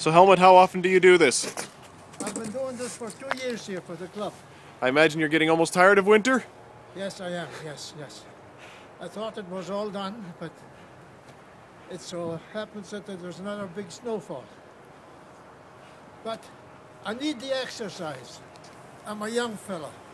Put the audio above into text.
So Helmut, how often do you do this? I've been doing this for 2 years here for the club. I imagine you're getting almost tired of winter? Yes, I am. Yes. I thought it was all done, but it so happens that there's another big snowfall. But I need the exercise. I'm a young fella.